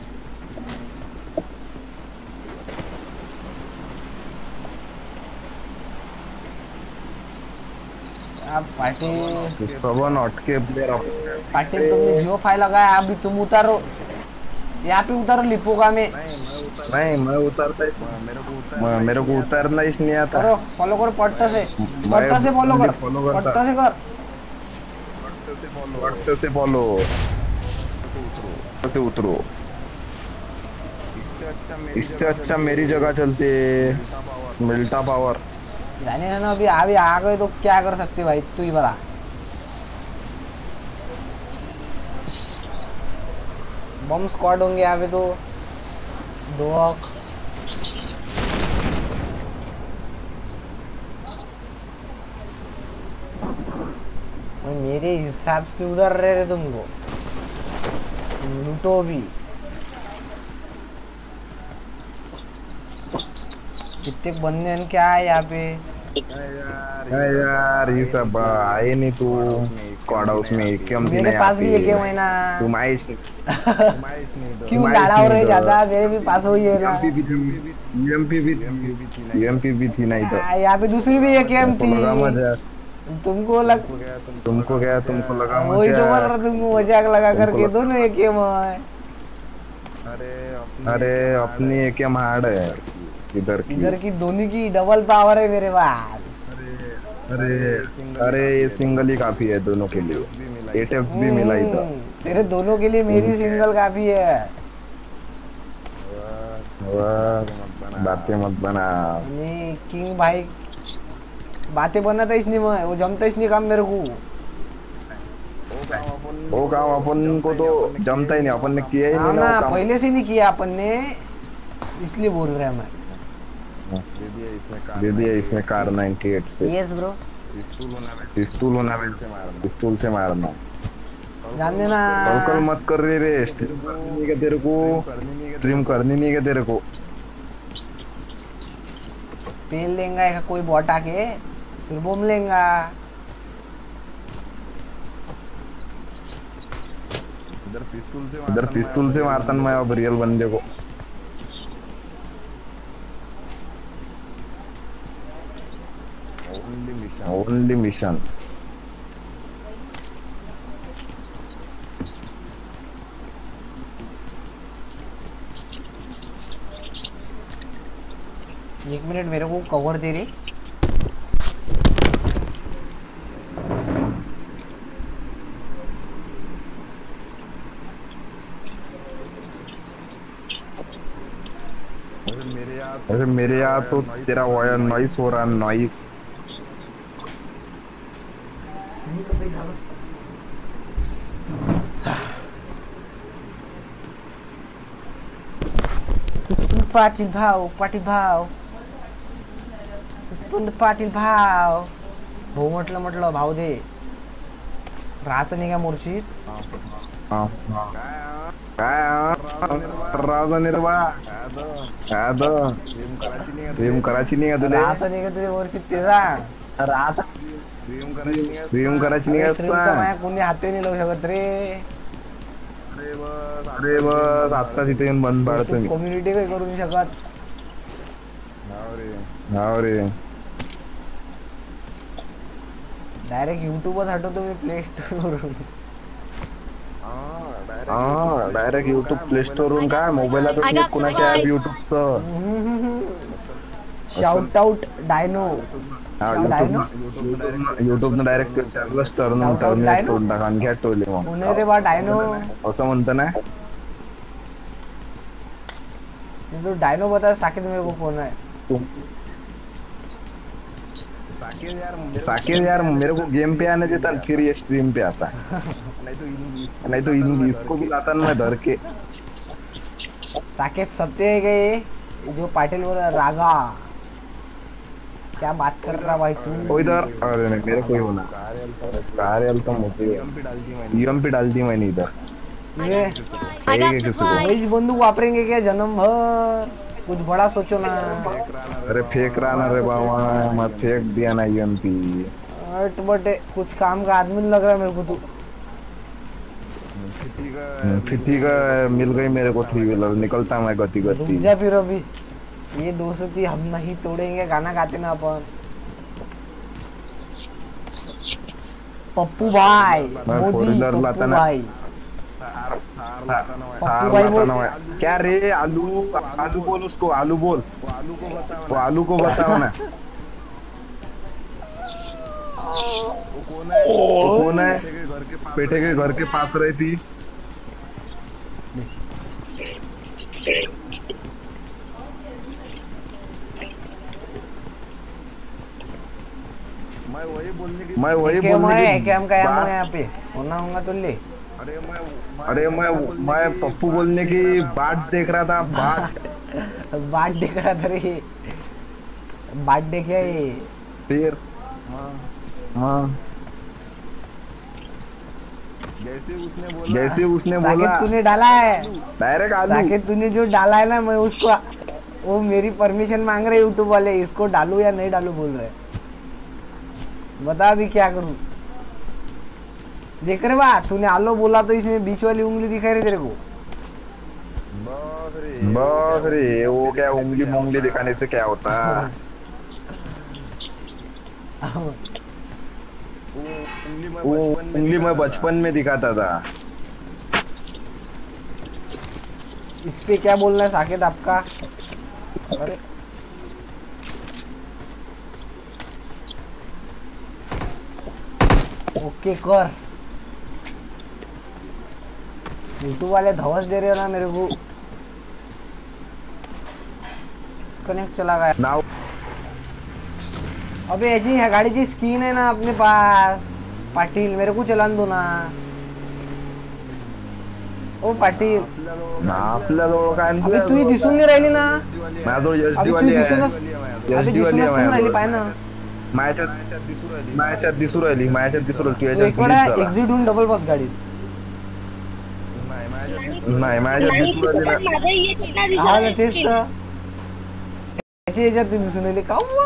B: अब पाटिल
G: सबन अटके प्लेयर
B: पाटिल तुमने जियो फाइल लगाया अभी तुम उतारो यहाँ पे उतारो लिपोगा में
G: नहीं मैं उतारता ही मेरे को उतार मेरे को उतारना ही नहीं आता
B: करो फॉलो करो पट्टा से पट्टा से फॉलो कर
G: follow करता।
B: पट्टा से कर
G: पट्टे से फॉलो से उतरो इससे अच्छा मेरी जगह चलते मिल्टा पावर
B: जाने ना अभी अभी आ गए तो क्या कर सकते भाई तू ही बता बम स्क्वाड होंगे यहाँ पे तो दो मेरे हिसाब से उधर रह रहे तुमको लूटो भी कितने बंदे हैं क्या है यहाँ पे
G: यार ये सब आए नहीं तू स्क्वाड हाउस में क्यों
B: मेरे पास भी एक है ना
G: तुम आए
B: क्यों गाड़ा हो रही ज्यादा मेरे भी पास हुई है ना
G: यूएमपी भी यूएमपी भी थी नहीं तो
B: यहाँ पे दूसरी भी एक एम थी तुमको लग
G: तुमको क्या तुमको लगा
B: वही तो बोल रहा तुमको मजाक लगा करके दोनों एक एम है
G: अरे अपनी एक एम हार्ड है इधर की
B: इधर की दोनों की डबल पावर है मेरे पास
G: अरे अरे ये सिंगल ही काफी है दोनों के लिए एट एक्स भी मिला इधर
B: तेरे दोनों के लिए मेरी सिंगल काफी है
G: बातें मत बना
B: नहीं किंग भाई बातें बनाता इसने मैं वो जमता इसने काम मेरे को
G: वो काम अपन को तो जमता ही नहीं अपन ने किया ही नहीं ना वो काम
B: पहले से नहीं किया अपन ने इसलिए बोल रहा मैं
G: दे दिया इसने कार अट्ठानवे से
B: यस ब्रो
G: पिस्तूल होना से मारना पिस्तूल से मारना
B: जान देना
G: कल कल मत कर रही रे स्ट्रीम करनी नहीं क्या तेरे को स्ट्रीम करनी नहीं क्या तेरे को
B: पेल लेंगा एक कोई बॉट आके फिर बम लेंगा
G: इधर पिस्तूल से इधर पिस्तूल से मारता मैं अब रियल बंदे को ओनली मिशन
B: एक मिनट मेरे को कवर दे रही।
G: अरे मेरे यहाँ तो तेरा वायर नॉइस हो रहा, नॉइस।
B: पाटील भाव, पाटील भाव, पाटील भाव भाऊ म्हटलं म्हटलं भाऊ दे राहायचं नाही का मुर्शीद?
G: राजा निर्वा प्रेम करायची नाही का तुला?
B: राहायचं नाही का तुझ्या मुर्शीद ते सांग.
G: राहता प्रेम करायची नाही का?
B: कोणी हाते नाही लावू शकत रे.
G: अरे बस आता तिथे येऊन बंद पाडतो मी.
B: कम्युनिटी काही करू नाही शकत.
G: हाव रे
B: डायरेक्ट युट्यूबच हटवतो मी प्ले स्टोर वरून.
G: हा डायरेक्ट युट्यूब प्ले स्टोर वरून काय मोबाईलला तर कोणाच्या ऍप युट्यूबचं.
B: Shout out Dino. Dino
G: YouTube न डायरेक्ट टर्नच टर्न टर्न करून टाका आणि घ्या टोले मग.
B: पुणे रे बा डायनो
G: असं म्हणतं ना.
B: तो डायनो बता साकेत मेरे को कौन है?
G: साकेत यार मेरे को गेम पे आने देता फिर ये स्ट्रीम पे आता नहीं तो इन इसको भी लाता ना मैं धर के.
B: साकेत सत्य है गए जो पाटिल बोल रागा क्या बात कर रहा भाई तू?
G: ओ इधर अरे नहीं मेरे को ही होना कार्यल तो मोटी ईएम पे डाल दी मैंने इधर.
B: ये वही बंदूक वापरेंगे क्या जन्म भर? कुछ बड़ा सोचो ना.
G: अरे फेंक रहा ना रे बाबा मत फेंक दिया ना ईएम पी.
B: अट बटे कुछ काम का आदमी लग रहा है मेरे को तू.
G: फिफ्टी का मिल गई मेरे को थ्री व्हीलर निकलता मैं गति गति.
B: जा फिर अभी ये दोस्ती हम नहीं तोड़ेंगे गाना गाते ना अपन. पप्पू भाई मोदी पप्पू भाई पप्पू भाई बोल
G: क्या रे आलू आलू बोल उसको आलू बोल वो आलू को बताओ ना. वो कौन है? पेटे के घर के पास रही थी. मैं वही बोलने की मैं वही बोलने की
B: क्या हम क्या हम यहाँ पे होना होगा तो ले.
G: अरे मैं अरे मैं मैं पप्पू बोलने की बाट देख रहा था. बाट
B: बाट देख रहा था रे. बाट देखिए ये
G: फिर हाँ जैसे उसने बोला जैसे उसने बोला
B: तूने डाला है
G: डायरेक्ट आलू.
B: साकेत तूने जो डाला है ना मैं उसको वो मेरी परमिशन मांग रहे यूट्यूब वाले इसको डालू या नहीं डालू बोल रहे. बता अभी क्या करूं? देख रहे बा तूने आलो बोला तो इसमें बीच वाली उंगली दिखाई रही तेरे को.
G: बस रे वो क्या उंगली उंगली दिखाने से क्या होता? वो उंगली मैं बचपन में दिखाता था.
B: इस पे क्या बोलना है साकेत आपका? अरे ओके कर. यूट्यूब वाले धवस दे रहे हो ना मेरे को. कनेक्ट चला गया
G: नाउ.
B: अबे जी है गाड़ी की स्किन है ना अपने पास. पाटिल मेरे को चलान दो ना. ओ पाटिल
G: ना आपल्या जवळ काय
B: अबे तू ही दिसून नाही राहिली ना.
G: माझ्याजवळ एसडी
B: अबे तू
G: वाली आहे.
B: दिसूनच अबे दिसूनच नाही राहिली पाय ना.
G: माझ्यात दिसू राहिली माझ्यात दिसू राहिली माझ्यात दिसू राहिली.
B: तू एक वेळा एक्झिट होऊन डबल बस गाडीत.
G: नाही माझ्यात दिसू राहिली ना.
B: हा ना तेच तर त्याच्या याच्यात दिसून राहिली का हुआ?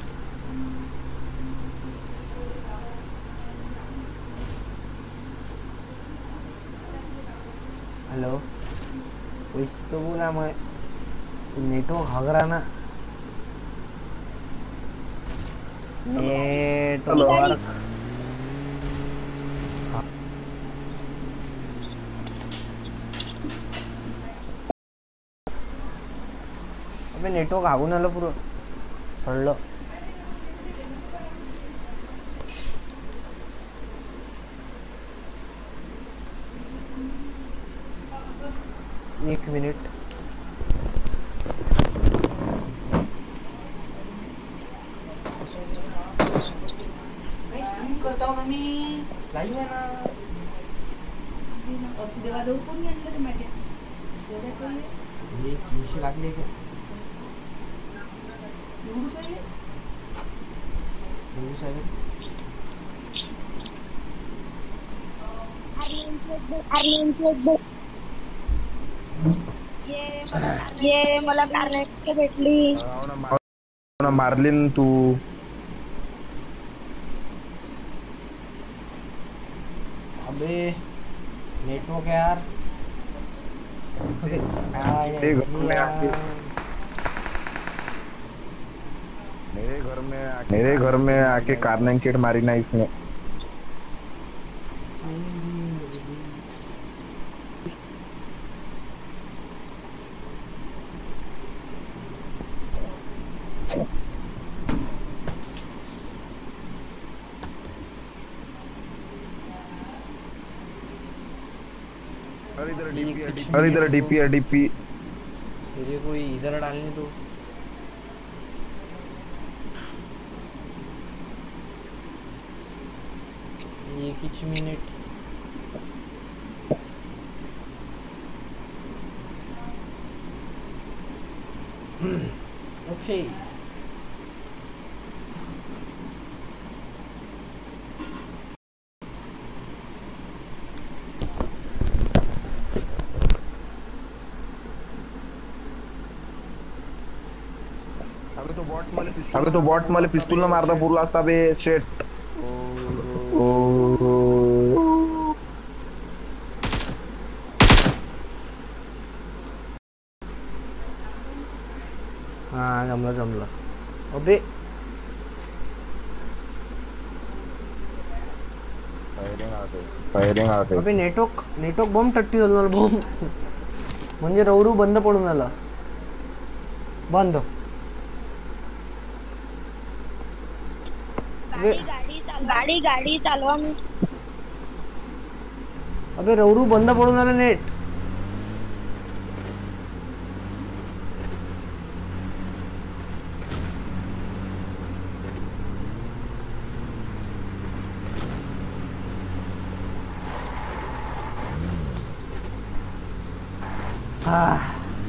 B: हेलो कुछ तो बोला मैं नेटवर्क हग रहा ना. नेटवर्क अबे नेटवर्क हागून आलं पुरं. सडलं. एक मिनिट.
H: करता हूँ ना मी लाईव्ह आहे ना. असं देवाजवळ कोणी आणलं रे माझ्या एवढ्याच हे तीनशे लागले. एवढं साहेब एवढं साहेब
F: ये मला कारणे भेटली.
G: मारलीन तू.
B: अबे नेटवर्क यार.
G: मेरे घर में आके मेरे घर में आके मेरे घर में आके कार्नन किट मारी ना इसने. अरे इधर डीपी है डीपी.
B: तेरे कोई इधर डालने दो. एक ही मिनट. ओके.
G: अबे तो बॉट मला पिस्तूल न मारता पुरला असता बे. शेट.
B: हाँ जमला जमला. अबे
G: फायरिंग आते.
B: अबे नेटवर्क नेटवर्क बॉम्ब टट्टी झालं बॉम्ब. म्हणजे रवरू बंद पडून आला. बंद.
F: गाडी गाडी चालवा.
B: अबे रवरू बंद पडून आलं नेट. Ah.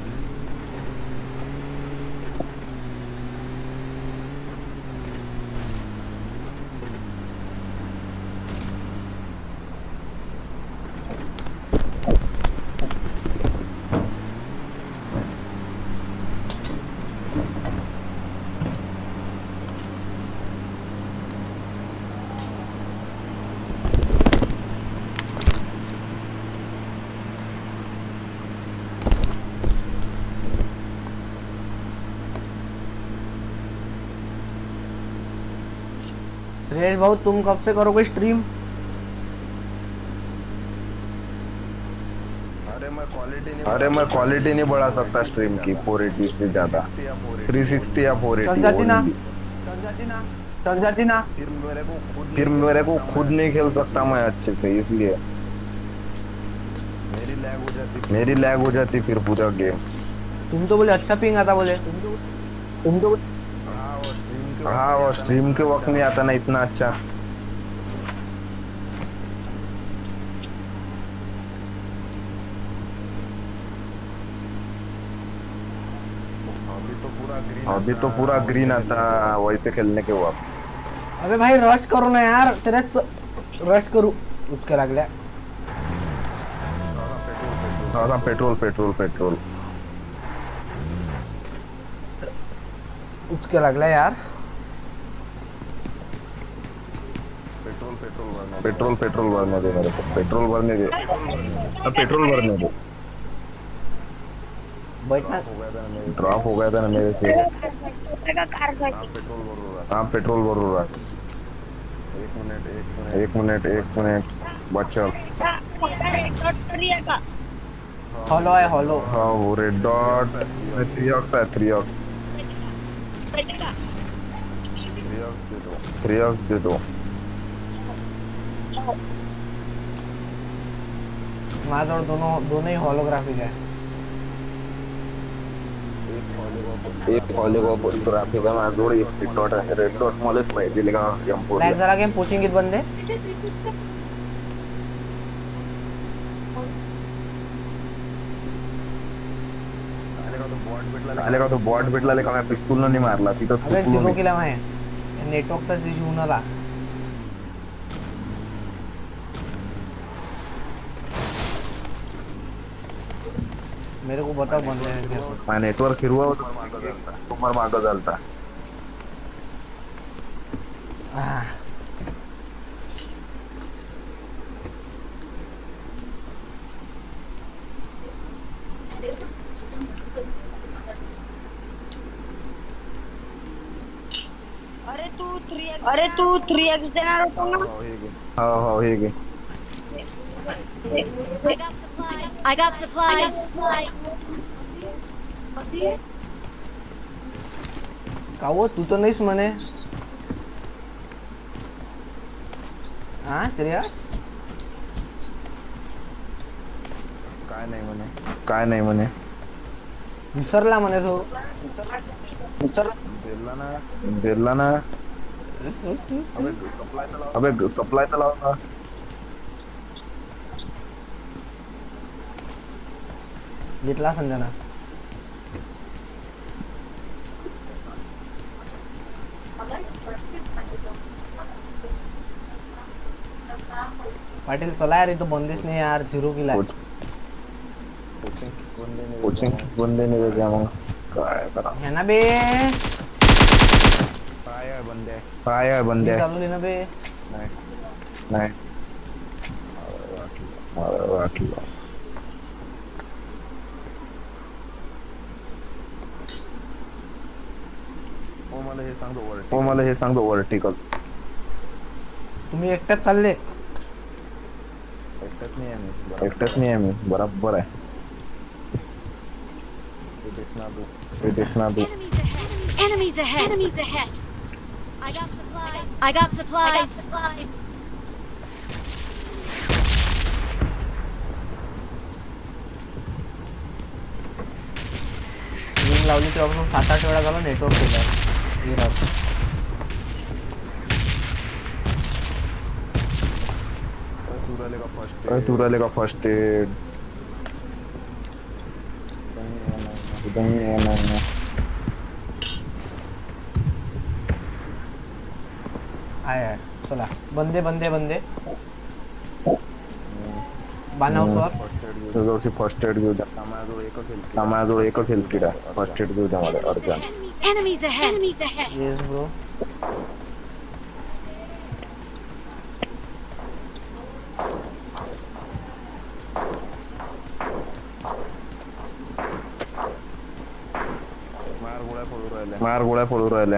B: श्रेयस भाऊ तुम कब से करोगे स्ट्रीम?
G: अरे मैं क्वालिटी नहीं अरे मैं क्वालिटी नहीं बढ़ा सकता स्ट्रीम की फोर एटी से ज्यादा. थ्री सिक्सटी या फोर एटी
B: चल जाती ना
G: चल जाती ना चल जाती ना. फिर मेरे को खुद फिर मेरे को खुद नहीं खेल सकता मैं अच्छे से, इसलिए मेरी लैग हो जाती मेरी लैग हो जाती फिर पूरा गेम.
B: तुम तो बोले अच्छा पिंग आता बोले.
G: तुम तो हाँ वो स्ट्रीम के वक्त नहीं आता ना इतना अच्छा. अभी तो पूरा ग्रीन अभी तो पूरा ग्रीन आता वैसे खेलने के वक्त.
B: अबे भाई रश करो ना यार. सिर्फ रश करू उसके लागल्या.
G: हाँ पेट्रोल पेट्रोल पेट्रोल
B: उसके लागल्या यार.
G: पेट्रोल पेट्रोल भरने दे मेरे को. पेट्रोल भरने दे. पेट्रोल भरने दे.
B: बैठना
G: ड्रॉप हो गया था ना मेरे से. हाँ पेट्रोल भर रहा है. एक मिनट एक मिनट एक मिनट एक मिनट बच्चा.
B: हॉलो है हॉलो.
G: हाँ वो रेड डॉट थ्री ऑक्स है थ्री ऑक्स. थ्री ऑक्स दे दो।
B: माझ्याजवळ दोनों दोनों ही होलोग्राफिक है।
G: एक होलोग्राफिक है माझ्याजवळ, एक रेड डॉट आहे। रेड डॉट मलाच माहिती दिले का एम फोर
B: लॅग झाला गेम पोचिंग किती बंदे
G: आले का तो बॉट भेटला लेका मैं पिस्तूल नहीं मारला तिथं
B: अबे झिरो किला आहे नेटवर्कचा इश्यू होणारा मेरे को बताओ बंदे
G: मैं नेटवर्क हिरवा होता तुम्हार मागं चालता
F: अरे तू थ्री एक्स अरे तू थ्री एक्स देणार होता ना
G: हो हो हे घे
D: I got supplies. I got supplies.
B: कावो तू तो नाहीस म्हणे हा सिरियस
G: काय नाही म्हणे काय नाही म्हणे
B: विसरला म्हणे तो
G: विसर दिला ना दिला ना अबे सप्लाय तर लाव अबे सप्लाय तर लाव ना
B: घेतला संजना पाटिल चला यार ये तो बंदिश नहीं यार जीरो की लाइफ
G: कोचिंग बंदे नहीं देते हम काय करा
B: है ना बे
G: काय है बंदे काय है बंदे
B: चालू लेना बे
G: नहीं नहीं अरे वाकी ओ मला हे सांग दो वर्टिकल ओ मला हे सांग दो वर्टिकल
B: तुम्ही एकट्याच चालले
G: एकटच नहीं है मैं एकटच नहीं है मैं बराबर है ये देखना दो ये देखना दो
D: Enemies ahead. Enemies ahead. I got supplies. I got supplies. I got supplies.
B: Ring लावली तेव्हापासून सात आठ वेळा झाला नेटवर्क केलं हे राहत
G: तू राहिलेगा फर्स्ट एड
B: आय आय चला बंदे बंदे बंदे बाणावसवर
G: तुझं फर्स्ट एड घेऊ द्या माझ्याजवळ एकच हेल्थ माझ्याजवळ एकच हेल्थ किट आहे फर्स्ट एड घेऊ द्या मला urgent
D: Enemies ahead. Enemies ahead.
B: Yes bro
G: मार गोळ्या फोडू राहिले मार गोळ्या फोडू राहिले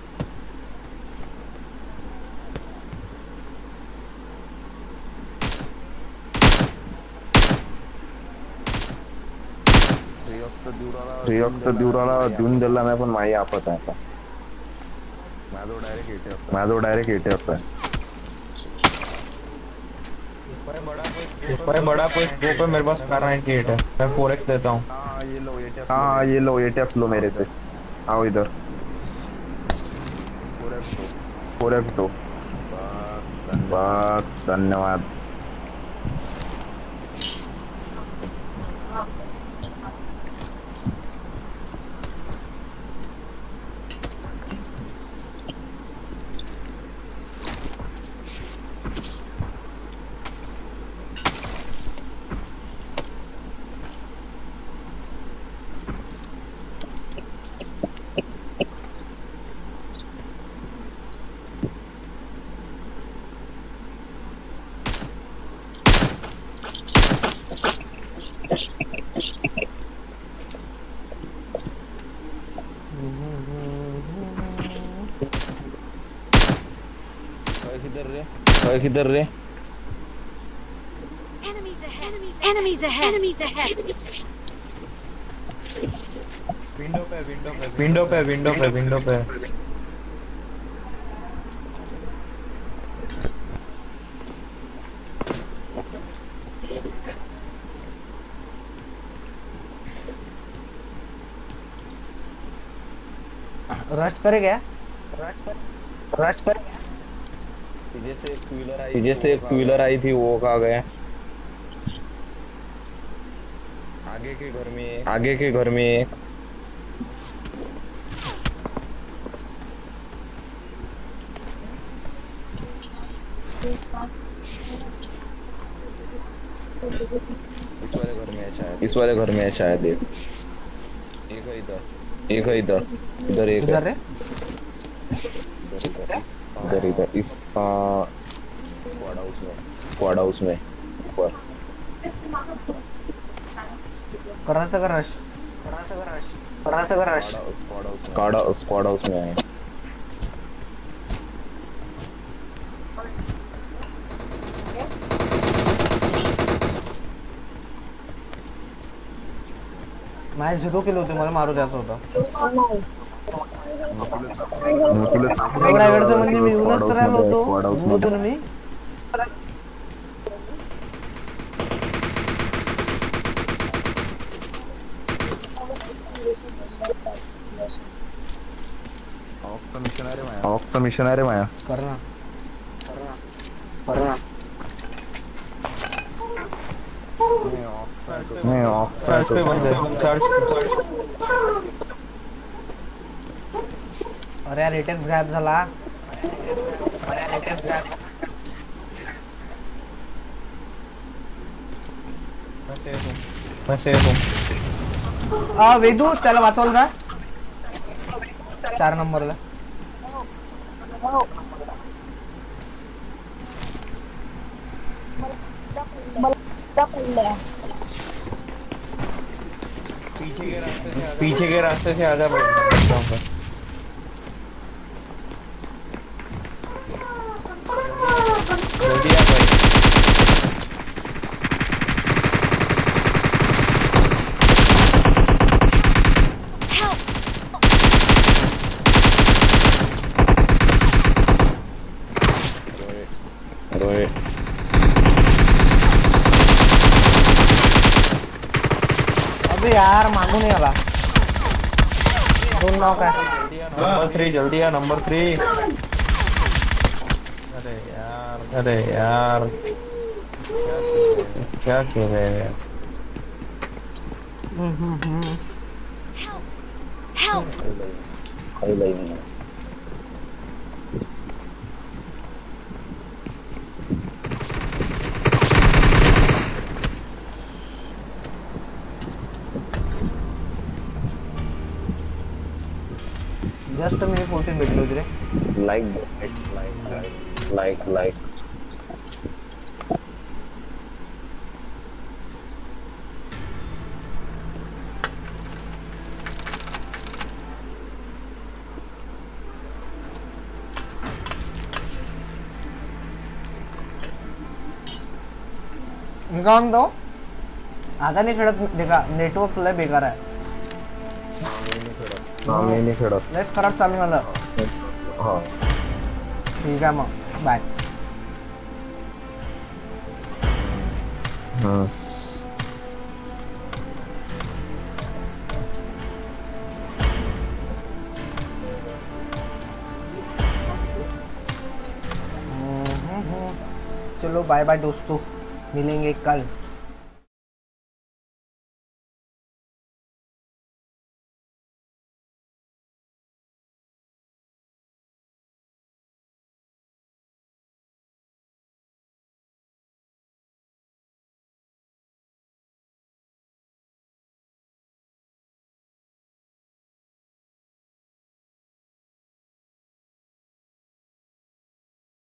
G: रियोक्स दिवराला देऊन दिला नाही पण माही आपत आहे आता माझो डायरेक्ट एटीएफ माझो डायरेक्ट एटीएफ आहे
C: पर बड़ा कोई स्कोप है मेरे पास कार नाइंटी एट है मैं फोर एक्स देता हूं
G: हां ये लो एटीएफ हां ये लो एटीएफ लो मेरे से आओ इधर फोर एक्स दो बस धन्यवाद किधर रे किधर रे
D: Enemies ahead. Enemies ahead. Enemies ahead.
C: Window पे विंडो पे विंडो पे विंडो पे विंडो पे
B: रश करे क्या?
C: रश कर रश कर
G: पीछे से एक टू व्हीलर आई पीछे से एक टू व्हीलर आई थी, वो कहाँ गए? आगे के घर में आगे के घर में एक इस वाले घर में है शायद, इस वाले घर में है शायद। एक एक है इधर, एक है इधर, इधर एक
B: इधर रे
G: इधर इधर इस स्क्वाड हाउस में स्क्वाड हाउस में ऊपर
B: करायचं का रश?
C: करायचं का रश करायचं का rush
G: squad house squad squad house में है।
B: माझे झिरो किलो होते, मला मारू द्यायचं होतं. एवढ्या वेळचं म्हणजे मी येऊनच तर आलो होतो, होतो ना मी.
G: ऑफचा मिशन आहे रे माया, ऑफचा मिशन आहे रे माया.
B: कर ना कर ना.
G: नहीं ऑफ चार्ज पे बंद है चार्ज.
B: अरे यार एटेक्स गायब झाला.
C: अरे एटेक्स गायब. बस येतो बस येतो.
B: आ वेदू त्याला वाचवल का? चार नंबरला
C: पीछे के रास्ते से पीछे के रास्ते से आजा भाई. जल्दी आ भाई.
G: रोए
B: अबे यार मागून नहीं आला. दोन नॉक है.
C: नंबर थ्री जल्दी आ नंबर थ्री. अरे यार अरे यार क्या कर रहे हैं?
B: जस्ट मी फोर्टीन भेटलो होती रे.
G: लाइक लाइक लाइक लाइक
B: निकाल दो. आता नाही खेळत देखा, नेटवर्क लय बेकार आहे.
G: हाँ मैं नहीं खेड़ा.
B: लयच खराब चालू झालं.
G: हाँ
B: ठीक आहे मग बाय.
G: हाँ
B: चलो बाय बाय दोस्तों, मिलेंगे कल.